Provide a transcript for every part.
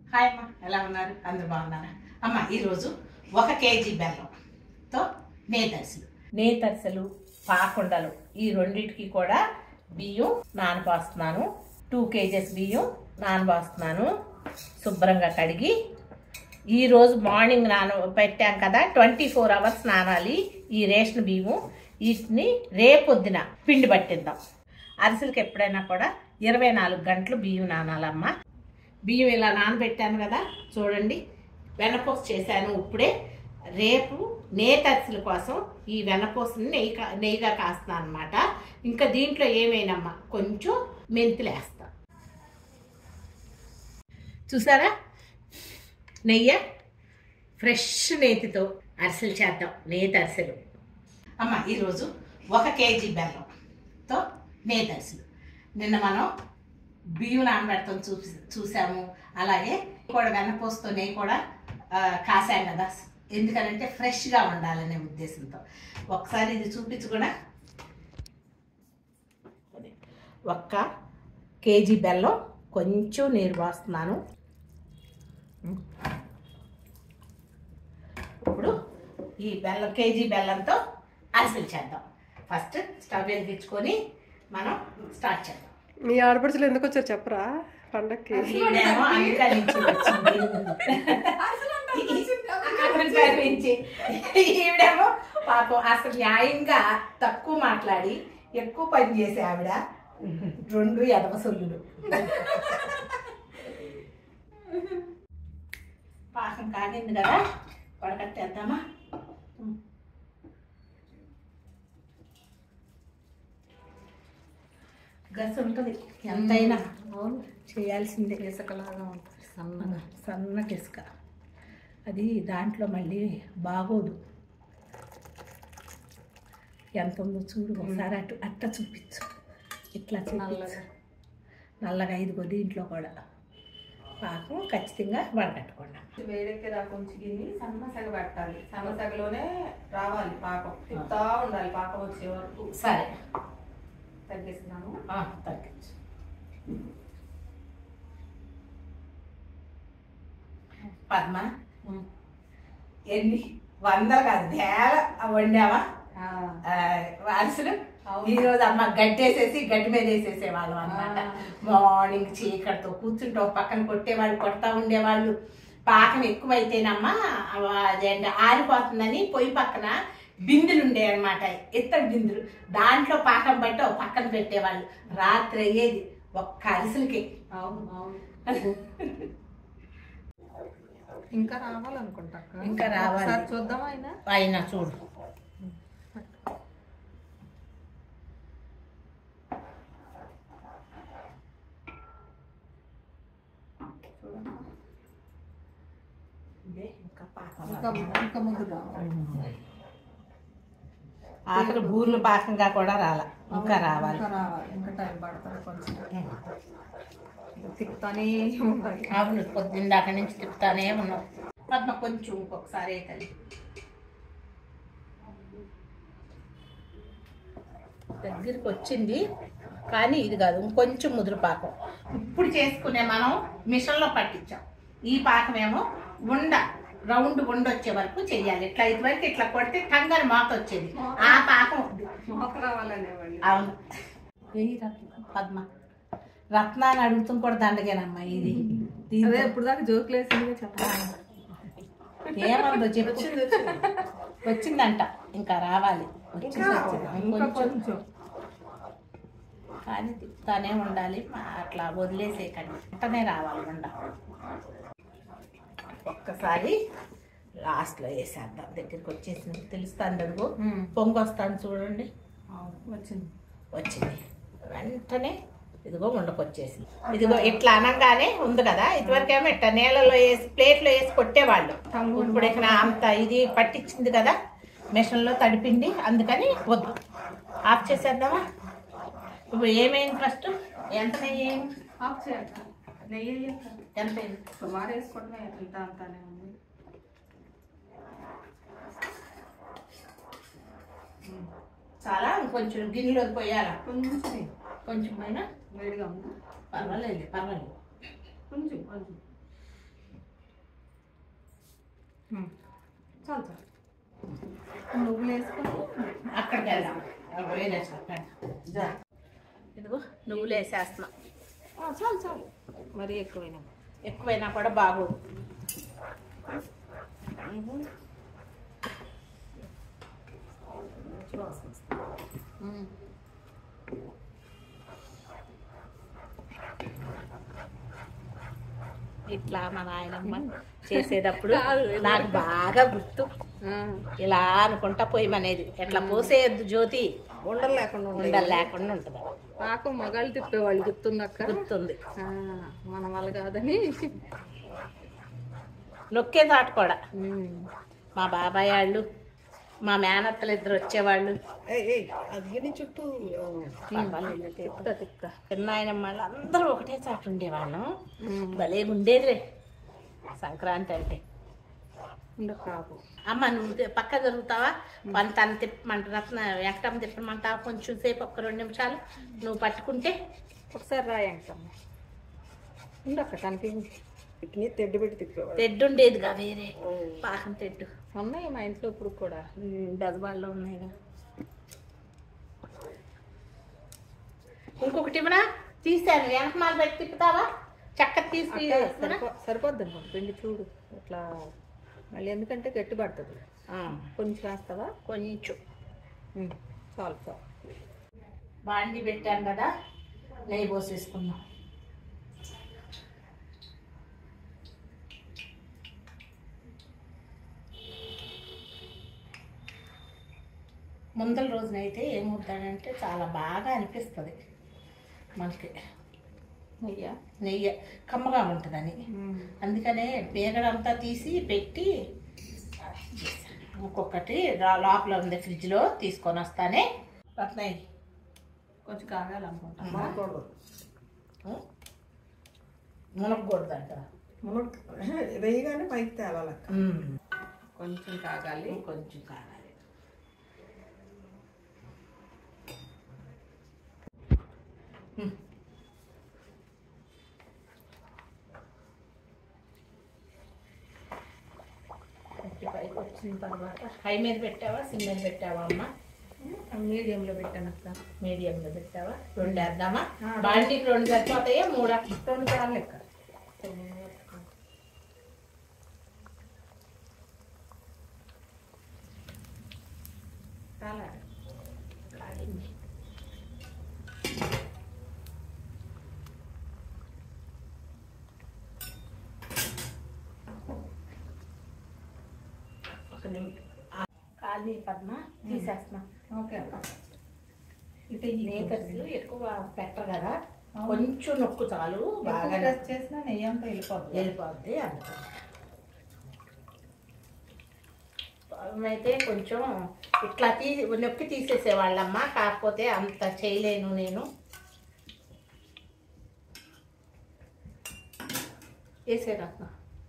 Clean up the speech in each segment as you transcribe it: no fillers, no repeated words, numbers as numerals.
Hi అమ్మ, ఎలా ఉన్నారు? అందరు బాగున్నారా? అమ్మ, ఈరోజు 1 కేజీ బెల్లంతో నేతరిసెలు పాకుండలు ఈ రెండింటికి కూడా బియ్యం నానబోస్తున్నాను. 2 కేజెస్ బియ్యం నానబోస్తున్నాను. శుభ్రంగా కడిగి ఈరోజు మార్నింగ్ పెట్టాం కదా, 24 అవర్స్ నానాలి ఈ రేషన్ బియ్యం. వీటిని రేపొద్దున పిండి పట్టిద్దాం. అరిసెలకి ఎప్పుడైనా కూడా 24 గంటలు బియ్యం నానాలమ్మా. బియ్యం ఇలా నానబెట్టాను కదా, చూడండి. వెన్నపూస చేశాను ఇప్పుడే. రేపు నేతరిసెల కోసం ఈ వెన్నపూసని నెయ్యిగా కాస్తాను అనమాట. ఇంకా దీంట్లో ఏమైనమ్మా కొంచెం మెంతులు వేస్తా. చూసారా, నెయ్యి ఫ్రెష్ నేతితో అరిసెలు చేద్దాం. నేతరిసెలు అమ్మ, ఈరోజు 1 కేజీ బెల్లంతో నేతరిసెలు. నిన్న మనం బియ్యం నానబెడతాం చూసాము. అలాగే కూడా వెన్నపూసతో నెయ్యి కూడా కాసాం కదా, ఎందుకంటే ఫ్రెష్గా ఉండాలనే ఉద్దేశంతో. ఒకసారి ఇది చూపించు కూడా. 1 కేజీ బెల్లం, కొంచెం నీరు పోస్తున్నాను. ఇప్పుడు ఈ కేజీ బెల్లంతో అరిసెలు చేద్దాం. ఫస్ట్ స్టవ్ వెలిగించుకొని మనం స్టార్ట్ చేద్దాం. మీ ఆడపడుచులు ఎందుకు వచ్చారు చెప్పరా పండక్కి? ఈవిడేమో పాపం అసలు న్యాయంగా తక్కువ మాట్లాడి ఎక్కువ పని చేసే ఆవిడ. 2 ఎదవ సొల్లులు. పాకం కాగింది కదా, వడకట్టేద్దామా? గస ఉంటుంది ఎంతైనా, చేయాల్సిందే. ఇసుకలాగా ఉంటుంది, సన్నగా ఇసుక. అది దాంట్లో మళ్ళీ బాగోదు. ఎంత ఉందో చూడు ఒకసారి. అట్ట చూపించు, ఇట్లా చూపించు. నల్లగా ఇదిగో దీంట్లో కూడా పాకం ఖచ్చితంగా వడకట్టుకున్నాం. వేడెక్కేదా కొంచెం గిన్నె సన్నసగ పెట్టాలి. సన్నసగలోనే రావాలి పాకం, తిప్పుతా ఉండాలి పాకం వచ్చే వరకు. సరే, తగ్గిస్తున్నాను. తగ్గించు. పద్మ, ఎన్ని వందలు కాదు వేల వండావా అరిసెలు? ఈరోజు అమ్మ గడ్డేసేసి గడ్డి మీద వేసేసేవాళ్ళం అనమాట. మార్నింగ్ చీకటితో కూర్చుంటే ఒక పక్కన కొట్టేవాళ్ళు, కొడతా ఉండేవాళ్ళు. పాకం ఎక్కువైతేనమ్మా అదేంటి ఆరిపోతుందని పొయ్యి పక్కన బిందులు ఉండేవి అనమాట, ఇత్తడి బిందులు. దాంట్లో పాకం బట్టి ఒక పక్కన పెట్టేవాళ్ళు. రాత్రి అయ్యేది 1 అరిసెలకి. ఇంకా రావాలనుకుంటా. ఇంకా రావాలి, చూద్దాం. అయినా చూడు. ఆఖరి బూర్లు పాకంగా కూడా ఇంకా రావాలి. ఇంకా టైం పడుతుంది కొంచెం. తిప్పుతానే ఉండాలి. అవును, పొద్దుందాక నుంచి తిప్పుతానే ఉన్నాం. పద్మ కొంచెం ఇంకొకసారి అవుతుంది. దగ్గరికి వచ్చింది కానీ ఇది కాదు, ఇంకొంచెం ముదురు పాకం. ఇప్పుడు చేసుకునే మనం మిషన్లో పట్టించాం. ఈ పాకమేమో రౌండ్ వచ్చే వరకు చెయ్యాలి. ఇట్లా ఇటువరకు ఇట్లా కొడితే టంగని మాత వచ్చేది. ఆ పాకం అవును. పద్మ, రత్నాన్ని అడుగుతాం కూడా దండగేనమ్మా ఇది. ఇప్పుడు దాకా జోకులు వేసింది చెప్పాలి. ఏమందో చెప్పు. వచ్చిందంట, ఇంకా రావాలి. కొంచెం కానీ తిప్పుతానే ఉండాలి, అట్లా వదిలేసేకండి. వెంటనే రావాలి ఉండ. ఒక్కసారి లాస్ట్లో వేసేద్దాం. దగ్గరికి వచ్చేసింది, తెలుస్తుంది. అడుగు పొంగు వస్తాను చూడండి. వచ్చింది వెంటనే ఇదిగో ఉండకొచ్చేసింది. ఇదిగో ఇట్లా అనగానే ఉంది కదా. ఇదివరకేమో ఇట్లా నీళ్ళలో వేసి ప్లేట్లో వేసి కొట్టేవాళ్ళు. ఇప్పుడు ఇక్కడ అంత ఇది పట్టించింది కదా మిషన్లో తడిపిండి, అందుకని వద్దు. ఆఫ్ చేసేద్దామా? ఇప్పుడు ఏమైంది ఫస్ట్? ఎంత నెయ్యి ఆఫ్ చేయాలి. నెయ్యి ఎంత అయింది? సుమారు వేసుకోవడమే, ఎంత అంతానే ఉంది. చాలా కొంచెం గిన్నెలో పోయాలా? కొంచెం పైన వేడిగా ఉంది. పర్వాలేదు. కొంచెం కొంచెం చాలు చాలు నువ్వులు వేసుకొని అక్కడికి వెళ్దాం. ఇదిగో నువ్వులు వేసేస్తున్నా. చాలు చాలు మరీ ఎక్కువైనా కూడా బాగోదు. ఇట్లా మా నాయనమ్మ చేసేటప్పుడు నాకు బాగా గుర్తు. ఇలా అనుకుంటా పోయమనేది. ఎట్లా పోసేయద్దు జ్యోతి, ఉండలు లేకుండా ఉంటుంది. నాకు మగాళ్ళు తిప్పేవాళ్ళు గుర్తుందక్క. గుర్తుంది. మన వాళ్ళు కాదని నొక్కే తాట కూడా. మా బాబాయ్ వాళ్ళు, మా మేనత్తలు ఇద్దరు వచ్చేవాళ్ళు. చుట్టూ చిన్నాయనమ్మ వాళ్ళు అందరూ ఒకటే చాటు ఉండేవాళ్ళం. భలే ఉండేదిలే సంక్రాంతి అంటే. అమ్మ నువ్వు పక్క జరుగుతావా? తను తిప్పమంటారు, వెంకటమ్మ తిప్పమంటావా? కొంచెం సేపు ఒక్క 2 నిమిషాలు నువ్వు పట్టుకుంటే ఒకసారి రాయంకమ్మ ఉండక్క. తనకి తెడ్డు పెట్టి తిప్పేవాడు. తెడ్డు ఉండేదిగా వేరే పాకం తెడ్డు. ఉన్నాయి మా ఇంట్లో ఇప్పుడు కూడా, బెజబాల్లో ఉన్నాయిగా. ఇంకొకటి ఇవ్వనా? తీసాను, వెనకమాల పెట్టి తిప్పుతావా? చక్కగా తీసి సరిపోద్ది అనుకోండి. పిండి చూడు ఇట్లా మళ్ళీ, ఎందుకంటే గట్టి పడుతుంది. కొంచెం వేస్తావా? కొంచెం చాలు చాలు. బాండి పెట్టాను కదా, నెయ్యి పోసేసుకున్నాం. ముందల రోజునైతే ఏమవుతాడంటే చాలా బాగా అనిపిస్తుంది మనకి. నెయ్యి కమ్మగా ఉంటుందని, అందుకనే బేగడంతా తీసి పెట్టి ఇంకొకటి లోపల ఉంది ఫ్రిడ్జ్లో తీసుకొని వస్తానే. రత్నయ్య కొంచెం కాగాలనుకుంటా. మునగకూడదు అంట. వేయగానే పైకి తేవాలి. కొంచెం కాగాలి, కొంచెం కాగాలి. పైకి వచ్చిన తర్వాత హై మీద పెట్టావా, సిమ్ మీద పెట్టావా అమ్మ? మీడియంలో పెట్టాను అక్క. మీడియంలో పెట్టావా? 2 వేద్దామా? బాండీకి 2 సరిపోతాయా? 3 2 చాలు లెక్క. చాలా కాగింది. కాలనీ పద్మ తీసేస్తున్నా. ఓకే. నేతర్స్ ఎక్కువ పెట్టరు కదా, కొంచెం నొక్కు చాలు. బాగా చేసిన నెయ్యి అంతా వెళ్ళిపోద్ది. అయితే కొంచెం ఇట్లా నొక్కి తీసేసేవాళ్ళమ్మ, కాకపోతే అంత చేయలేను నేను. వేసేరత్న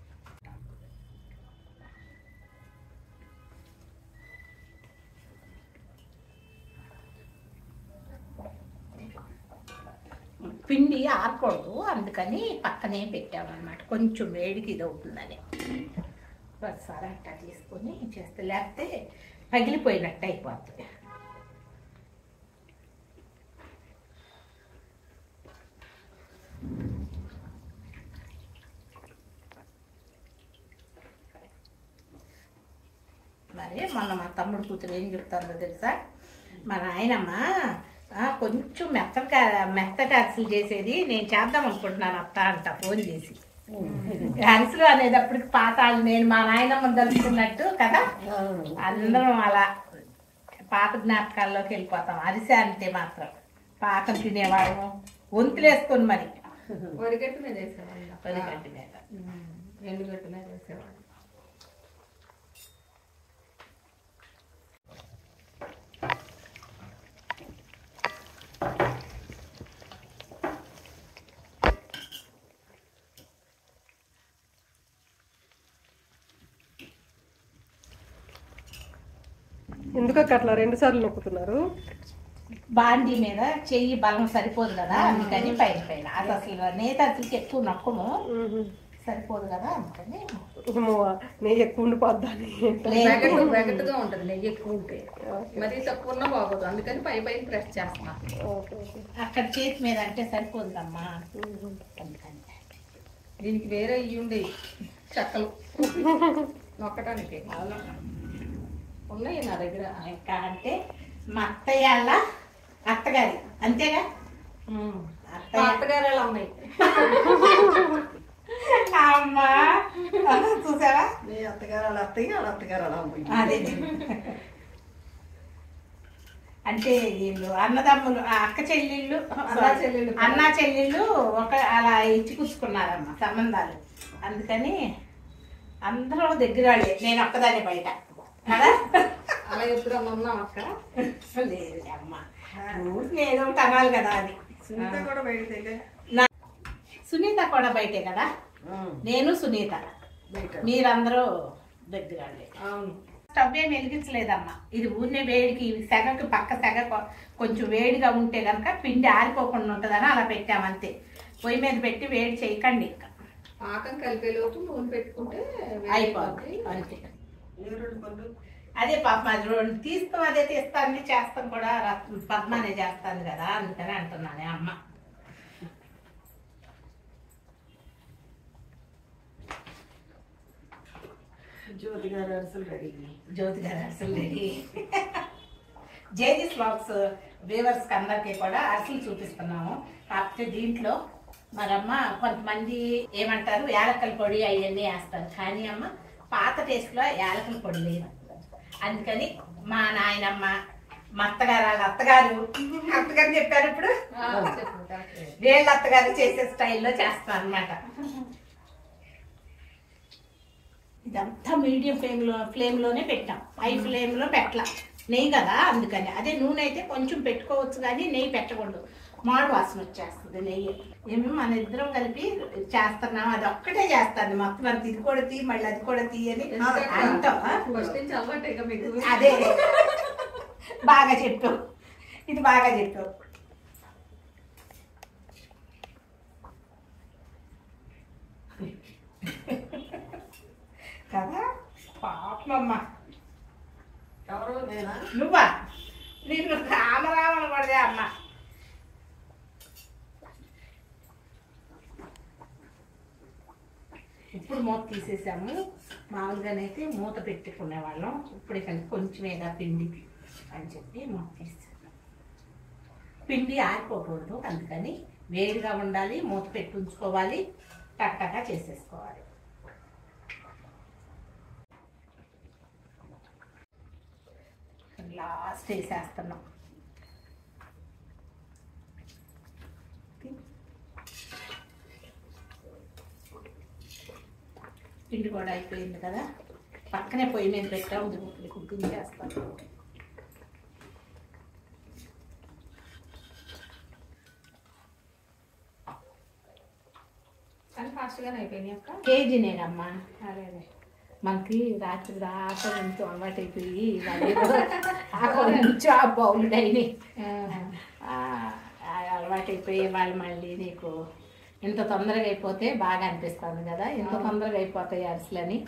పిండి ఆరకూడదు, అందుకని పక్కనే పెట్టామన్నమాట. కొంచెం వేడికి ఇది అవుతుందని ఒకసారి అట్టా తీసుకొని చేస్తే, లేకపోతే పగిలిపోయినట్టు అయిపోతుంది. మరి మొన్న మా తమ్ముడు కూతురు ఏం చెప్తుందో తెలుసా? మా నాయనమ్మ కొంచెం మెత్తటి అరిసెలు చేసేది, నేను చేద్దాం అనుకుంటున్నాను అత్త అంట ఫోన్ చేసి. అరిసెలు అనేటప్పటికి పాతాలు నేను మా నాయనమ్మ తలుచుకున్నట్టు కదా, అందరం అలా పాత జ్ఞాపకాల్లోకి వెళ్ళిపోతాం. అరిసె అంటే మాత్రం పాకం తినేవాళ్ళము, వంతులేసుకొని మరి. వరిగట్టు మీద వేసేవాళ్ళం. వరిగట్టు మీద, ఎండుగట్టు మీద వేసేవాళ్ళం. ఎందుకక్క అట్లా 2 సార్లు నొక్కుతున్నారు? బాండీ మీద చెయ్యి బలం సరిపోదు కదా, అందుకని పైన అది అసలు నేత అసలుకి ఎక్కువ నొక్కము. సరిపోదు కదా అందుకని ఏమో నెయ్యి ఎక్కువ ఉండిపోద్దని. వెగటుగా ఉంటుంది నెయ్యి ఎక్కువ ఉంటే, మరీ తక్కువ ఉన్నా బాగోదు, అందుకని పై పైన ప్రెస్ చేస్తున్నా. అక్కడ చేతి మీద అంటే సరిపోదమ్మా అందుకని. దీనికి వేరే ఇవి ఉండేవి చెక్కలు నొక్కటానికి ఉన్నాయి నా దగ్గర. ఇంకా అంటే మా అత్తయ్య వాళ్ళ అత్తగారి అంతేగా అత్తగారు ఎలా ఉన్నాయి అమ్మా చూసావా అత్తగారు అలా అత్తయ్య వాళ్ళ అత్తగారు అలా ఉంది. అదే అంటే వీళ్ళు అన్నదమ్ములు అక్క చెల్లెళ్ళు అన్నా చెల్లెళ్ళు ఒక అలా ఇచ్చి కూర్చుకున్నారమ్మ సంబంధాలు, అందుకని అందరూ దగ్గర వాళ్ళే, నేను ఒక్కదాన్ని బయట కదా. అలా ఎప్పుడన్నా ఉన్నాం అక్క? లేదు అమ్మ, నేను కనాలి కదా అని. సునీత కూడా బయటే సునీత కూడా బయటే కదా, నేను సునీత మీరందరూ దగ్గర వాళ్ళే. అవును. స్టవ్ ఏం వెలిగించలేదమ్మా, ఇది ఊరినే వేడికి సెగకి పక్క సెగ కొంచెం వేడిగా ఉంటే కనుక పిండి ఆరిపోకుండా ఉంటుందని అలా పెట్టామంతే. పొయ్యి మీద పెట్టి వేడి చేయకండి, ఇంకా పాకం కలిపేలోపు నూనె పెట్టుకుంటే అయిపోతుంది అంతే. అదే పాప అది తీస్తాం, అదే తీస్తాను చేస్తాం కూడా, పద్మానే చేస్తాను కదా అందుకని అంటున్నానే అమ్మ. జ్యోతి గారు అరసలు రెడీ. జ్యోతి గారు అరసలు రెడీ. జేజీస్ బ్లాగ్స్ వ్యూవర్స్కి అందరికీ కూడా అరసలు చూపిస్తున్నాము. కాకపోతే దీంట్లో మరమ్మ కొంతమంది ఏమంటారు యాలక్కల పొడి అవన్నీ వేస్తారు, కానీ అమ్మ పాత టేస్ట్లో యాలక్కల పొడి లేదు. అందుకని మా నాయనమ్మ మా అత్తగారు వాళ్ళ అత్తగారు చెప్పారు ఇప్పుడు వీళ్ళ అత్తగారు చేసే స్టైల్లో చేస్తాను అనమాట. ఇదంతా మీడియం ఫ్లేమ్లోనే పెట్టాం, హై ఫ్లేమ్లో పెట్టలా, నెయ్యి కదా అందుకని. అదే నూనె అయితే కొంచెం పెట్టుకోవచ్చు కానీ నెయ్యి పెట్టకూడదు, మాడు వాసన వచ్చేస్తుంది నెయ్యి. ఏమో మన ఇద్దరం కలిపి చేస్తున్నాం, అది ఒక్కటే చేస్తాను మొత్తం అంత, ఇది కూడా తీ మళ్ళీ అది కూడా తీయని అంటాం. అదే బాగా చెప్పావు, ఇది బాగా చెప్పావు. కదా పాపమ్మ. ఎవరు నేనా? నువ్వా? నీకు రామరామని పడదే అమ్మ. ఇప్పుడు మూత తీసేసాము, మామూలుగానైతే మూత పెట్టుకునే వాళ్ళం, ఇప్పుడు ఇక కొంచెమేగా పిండి అని చెప్పి మూత తీసేసాము. పిండి ఆరిపోకూడదు అందుకని వేడిగా ఉండాలి, మూత పెట్టి ఉంచుకోవాలి, టక్టగా చేసేసుకోవాలి. లాస్ట్ వేసేస్తున్నాం. పిండి కూడా అయిపోయింది కదా, పక్కనే పొయ్యి మీద పెట్టాము, కుకింగ్ చేస్తాను. కానీ ఫాస్ట్గానే అయిపోయినాయి అక్క. కేజీనేనమ్మా. అదే మనకి రాత్రి దాకా ఎంతో అలవాటు అయిపోయి నుంచి ఆ బౌల్ డైని అలవాటు అయిపోయి వాళ్ళు మళ్ళీ నీకు ఇంత తొందరగా అయిపోతే బాగా అనిపిస్తుంది కదా, ఇంత తొందరగా అయిపోతాయి అరిసెలని.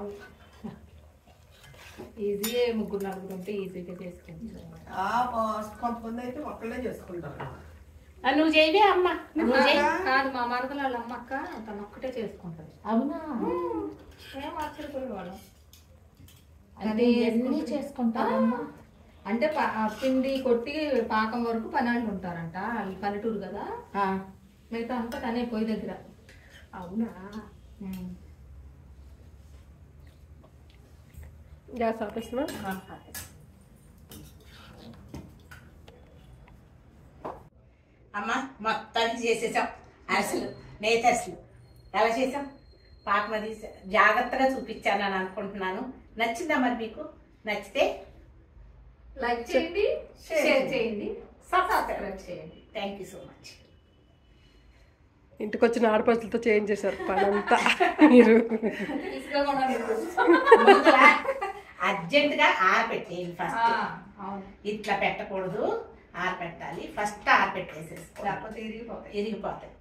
ఈజీగా ముగ్గురు నలుగురు ఉంటే ఈజీగా చేసుకుంటారు. కొంతమంది అయితే ఒక్కళ్ళే చేసుకుంటారు. నువ్వు చేయవే అమ్మ? కాదు మా మరదలు వాళ్ళ అమ్మ అక్క తను ఒక్కటే చేసుకుంటది. అవునా? ఏం ఆశ్చర్యపోయే వాళ్ళం. అంటే ఎన్ని చేసుకుంటారమ్మా? అంటే పిండి కొట్టి పాకం వరకు పనాళ్ళు ఉంటారంట, వాళ్ళు పల్లెటూరు కదా, మిగతా అంతా తనే పొయ్యి దగ్గర. అవునా? గ్యాస్ ఆపేస్తున్నా. అమ్మ మొత్తానికి చేసేసాం అరిసెలు, నేతి అరిసెలు. ఎలా చేసాం? పాకం అది జాగ్రత్తగా చూపించాను అని అనుకుంటున్నాను. నచ్చిందా మరి మీకు? నచ్చితే లైక్ చేయండి, షేర్ చేయండి, సబ్స్క్రైబ్ చేయండి. Thank you so much. ఇంటికి వచ్చిన ఆడపడుచులతో చేంజ్ చేశారు పనంతా మీరు. అర్జెంటుగా ఆరపెట్టేయండి ఫస్ట్. ఇట్లా పెట్టకూడదు, ఆరపెట్టాలి ఫస్ట్. ఆరపెట్టేసేసుకో, లేకపోతే ఇరిగిపోతాయి.